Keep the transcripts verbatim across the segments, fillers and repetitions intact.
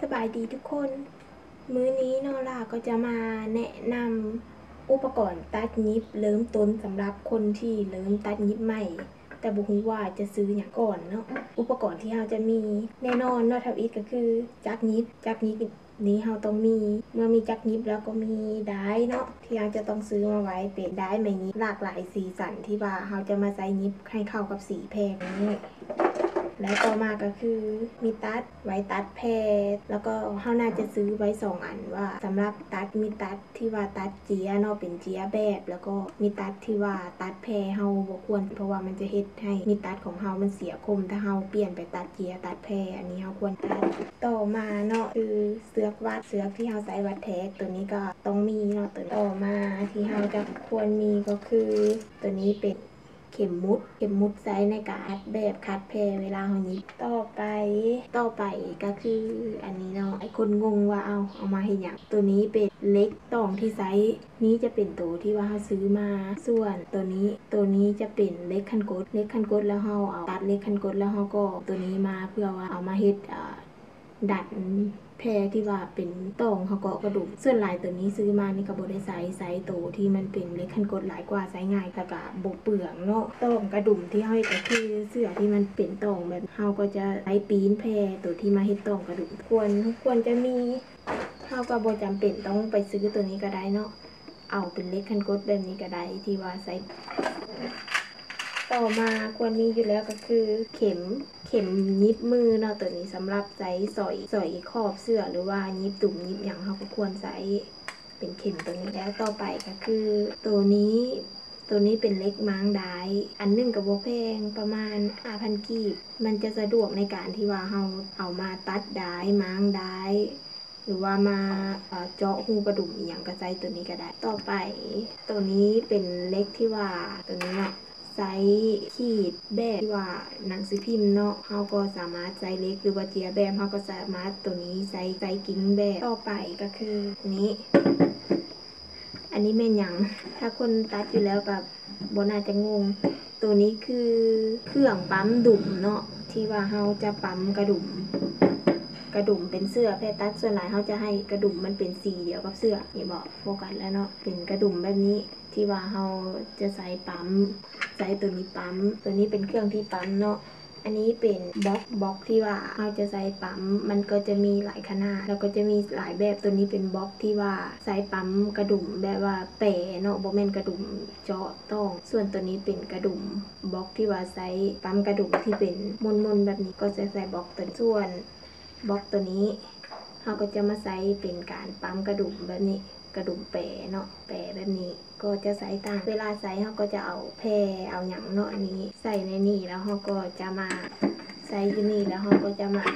บายดีทุกคนมื้อนี้นอร่าก็จะมาแนะนำอุปกรณ์ตัดยิบเริ่มต้นสำหรับคนที่เริ่มตัดยิบใหม่แต่บ่ฮู้ว่าจะซื้ออย่างก่อนเนาะอุปกรณ์ที่เราจะมีแน่นอนเนาะทับอิฐก็คือจักรยิบจักรยิบนี้เราต้องมีเมื่อมีจักรยิบแล้วก็มีได้เนาะที่เราจะต้องซื้อมาไว้เป็นได้ไม้ยิบหลากหลายสีสันที่ว่าเราจะมาใส่ยิบให้เข้ากับสีแพงนี้และต่อมาก็คือมีตัดไว้ตัดแพรแล้วก็เฮาน่าจะซื้อไว้สองอันว่าสำหรับตัดมีตัดที่ว่าตัดเจียเนาะเป็นเจียแบบแล้วก็มีตัดที่ว่าตัดแพรเฮาบ่ควรเพราะว่ามันจะเฮ็ดให้มีตัดของเฮามันเสียคมถ้าเฮาเปลี่ยนไปตัดเจียตัดแพรอันนี้เฮาควรตัดต่อมาเนาะคือเสือกวัดเสือกที่เฮาใส่วัดแท็กตัวนี้ก็ต้องมีเนาะตัวต่อมาที่เฮาจะควรมีก็คือตัวนี้เป็นเข็มมุดเข็มมุดใช้ในการอัดแบบคัดแพรเวลาเฮายิบต่อไปต่อไปก็คืออันนี้เนาะไอ้คนงงว่าเอาเอามาเฮ็ดหยังตัวนี้เป็นเล็กตองที่ไซส์นี้จะเป็นตัวที่ว่าเฮาซื้อมาส่วนตัวนี้ตัวนี้จะเป็นเล็กคันกดเล็กคันกดแล้วเฮาเอาตัดเล็กคันกดแล้วเฮาก็ตัวนี้มาเพื่อว่าเอามาเฮ็ดอ่าดัดแพรที่ว่าเป็นตองเขาเกาะกระดูกส่วนลายตัวนี้ซื้อมานี่ก็บ่ได้ใส่ไซส์โตที่มันเป็นเล็กคันกดหลายกว่าใช้ง่ายแล้วก็บ่เปลืองเนาะตองกระดุมที่เฮาเฮ็ดก็คือเสื้อที่มันเป็นตองแบบเฮาก็จะใช้ปีนแพรตัวที่มาเฮ็ดตองกระดุมควรควรจะมีเฮาก็บ่จำเป็นต้องไปซื้อตัวนี้ก็ได้เนาะเอาเป็นเล็กคันกดแบบนี้ก็ได้ที่ว่าใส่ต่อมาควรมีอยู่แล้วก็คือเข็มเข็มยิบมือเนาะตัวนี้สำหรับใส่สอยสอยขอบเสื้อหรือว่ายิบตุ่มยิบอย่างเราก็ควรใส่เป็นเข็มตัวนี้แล้วต่อไปก็คือตัวนี้ตัวนี้เป็นเล็กม้างได้อันนึงกับโบแพงประมาณ ห้าพัน กีบมันจะสะดวกในการที่ว่าเราเอามาตัดได้ม้างได้หรือว่ามาเจาะหูกระดุมอย่างกระใจตัวนี้ก็ได้ต่อไปตัวนี้เป็นเล็กที่ว่าตัวนี้เนาะไซส์ขีดแบบที่ว่าหนังสือพิมพ์เนาะเฮาก็สามารถใส่เล็กหรือว่าเจียแบบเฮาก็สามารถตัวนี้ใส่ใส่กิ้งแบบต่อไปก็คือนี้อันนี้แม่นหยังถ้าคนตัดอยู่แล้วแบบบ่น่าจะงงตัวนี้คือเครื่องปั๊มดุ่มเนาะที่ว่าเฮาจะปั๊มกระดุมกระดุมเป็นเสื้อแพรตัดส่วนหลายเฮาจะให้กระดุมมันเป็นสีเดียวกับเสื้อนี่บอกโฟกัสแล้วเนาะเป็นกระดุมแบบนี้ที่ว่าเฮาจะใส่ปั๊มใส่ตัวนี้ปั๊มตัวนี้เป็นเครื่องที่ปั๊มเนาะอันนี้เป็นบล็อกบล็อกที่ว่าเฮาจะใส่ปั๊มมันก็จะมีหลายขนาดแล้วก็จะมีหลายแบบตัวนี้เป็นบล็อกที่ว่าใส่ปั๊มกระดุมแบบว่าแปะเนาะบ่แม่นกระดุมเจาะต้องส่วนตัวนี้เป็นกระดุมบล็อกที่ว่าใส่ปั๊มกระดุมที่เป็นมนๆแบบนี้ก็จะใส่บล็อกตัวส่วนบล็อกตัวนี้เราก็จะมาใส่เป็นการปั๊มกระดุมแบบนี้กระดุมแปะเนาะแปะแบบนี้ก็จะใส่ต่างเวลาใส่เราก็จะเอาแพรเอาหยังเนาะนี้ใส่ในนี่แล้วเราก็จะมาใส่ที่นี่แล้วเราก็จะมา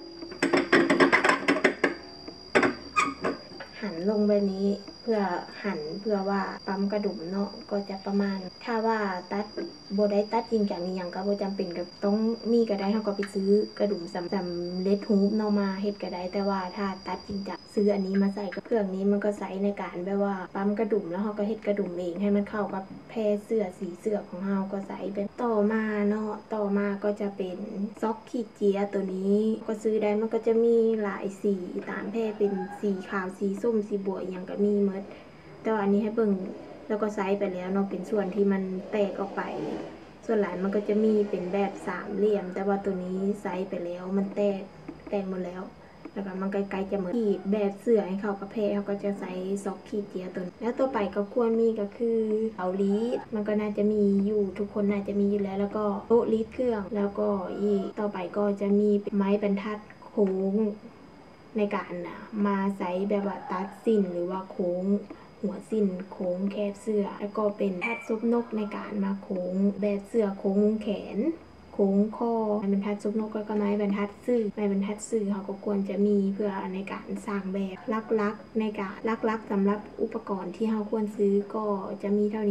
หันลงแบบนี้เพื่อหันเพื่อว่าปั๊มกระดุมเนาะก็จะประมาณถ้าว่าตัดโบได้ตัดจริงจังนี่ยังก็บ่จำเป็นกับต้องมีก็ได้เขาก็ไปซื้อกระดุมสำสำเร็จฮูปเนาะมาเฮ็ดก็ได้แต่ว่าถ้าตัดจริงจังซื้ออันนี้มาใส่กับเครื่องนี้มันก็ใช้ในการแบบว่าปั๊มกระดุมแล้วเขาก็เฮ็ดกระดุมเองให้มันเข้ากับแพรเสื้อสีเสื้อของเราก็ใส่เป็นต่อมาเนาะต่อมาก็จะเป็นซ็อกขีดเจียตัวนี้ก็ซื้อได้มันก็จะมีหลายสีตามแพรเป็นสีขาวสีส้มสีบัวอย่างก็มีหมดแต่ว่าอันนี้ให้เบิ่งแล้วก็ไซส์ไปแล้วเนาะเป็นส่วนที่มันแตกออกไปส่วนหลายมันก็จะมีเป็นแบบสามเหลี่ยมแต่ว่าตัวนี้ไซส์ไปแล้วมันแตกแตกหมดแล้วแล้วก็มันใกล้ๆจะเหมือนขีดแบบเสื้อให้เข้ากับแพรเขาก็จะใส่ซอกขีดเจียตัวแล้วต่อไปก็ควรมีก็คือเอาลีดมันก็น่าจะมีอยู่ทุกคนน่าจะมีอยู่แล้วแล้วก็โต๊ะลีดเครื่องแล้วก็อีกต่อไปก็จะมีไม้บรรทัดโค้งในการนะมาใส่แบบว่าตัดสิ้นหรือว่าโค้งหัวสิ้นโค้งแคบเสื้อแล้วก็เป็นทัดซุปนกในการมาโค้งแบบเสื้อโค้งแขนโค้งคอไม้บรรทัดซุปนกแล้วก็ไม้บรรทัดซื่อไม้บรรทัดซื่อเขาก็ควรจะมีเพื่อในการสร้างแบบลักๆในการลักๆสำหรับอุปกรณ์ที่เราควรซื้อก็จะมีเท่านี้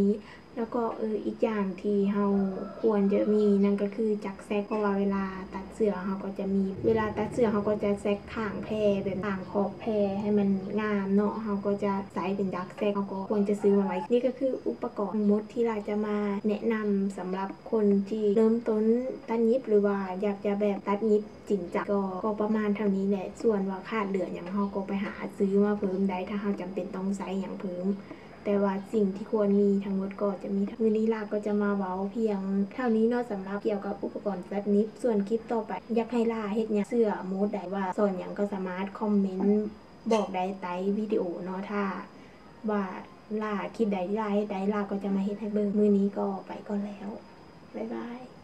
แล้วก็เอออีกอย่างที่เฮาควรจะมีนั่นก็คือจักแซกเพราะว่าเวลาตัดเสื้อเฮาก็จะมีเวลาตัดเสื้อเฮาก็จะแซกข้างแพรแบบข้างขอบแพรให้มันงามเนาะเฮาก็จะใส่เป็นจักแซกเฮาก็ควรจะซื้อมาไว้นี่ก็คืออุปกรณ์ทั้งหมดที่เราจะมาแนะนำสำหรับคนที่เริ่มต้นตัดเย็บหรือว่าอยากจะแบบตัดเย็บจริงจังก็ก็ประมาณเท่านี้แหละส่วนว่าขาดเหลือหยังเฮาก็ไปหาซื้อมาเพิ่มได้ถ้าเฮาจำเป็นต้องใช้หยังเพิ่มแต่ว่าสิ่งที่ควรมีทั้งหมดก็จะมีมื้อนี้ลาก็จะมาเว้าเพียงเท่านี้เนาะสำหรับเกี่ยวกับอุปกรณ์ตัดเย็บส่วนคลิปต่อไปอยากให้ลาเฮ็ดหยังเสื้อโมดใดว่าสอนหยังก็สามารถคอมเมนต์บอกได้ใต้วิดีโอเนาะถ้าว่าลาคิดใดที่ลาเฮ็ดใดลาก็จะมาเฮ็ดให้เบิ่งมื้อนี้ก็ไปก่อนแล้วบ๊ายบาย